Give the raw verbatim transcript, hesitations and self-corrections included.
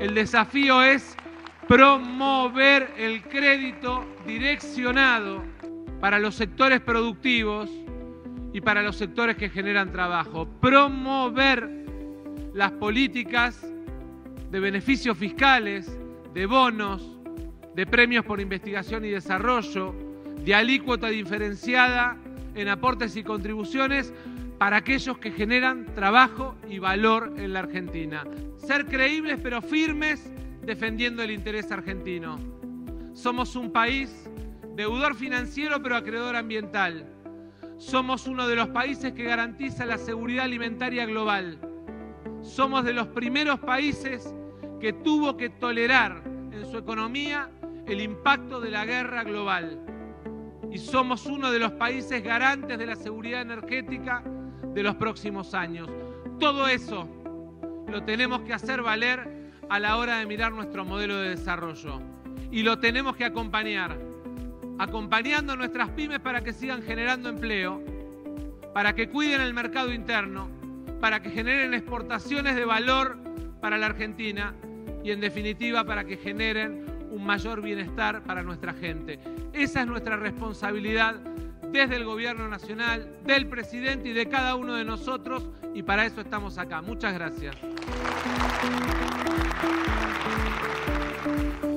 El desafío es promover el crédito direccionado para los sectores productivos y para los sectores que generan trabajo. Promover las políticas de beneficios fiscales, de bonos, de premios por investigación y desarrollo, de alícuota diferenciada en aportes y contribuciones para aquellos que generan trabajo y valor en la Argentina. Ser creíbles pero firmes defendiendo el interés argentino. Somos un país deudor financiero pero acreedor ambiental. Somos uno de los países que garantiza la seguridad alimentaria global. Somos de los primeros países que tuvo que tolerar en su economía el impacto de la guerra global. Y somos uno de los países garantes de la seguridad energética de los próximos años. Todo eso lo tenemos que hacer valer a la hora de mirar nuestro modelo de desarrollo. Y lo tenemos que acompañar, acompañando a nuestras pymes para que sigan generando empleo, para que cuiden el mercado interno, para que generen exportaciones de valor para la Argentina y, en definitiva, para que generen un mayor bienestar para nuestra gente. Esa es nuestra responsabilidad desde el Gobierno Nacional, del Presidente y de cada uno de nosotros, y para eso estamos acá. Muchas gracias.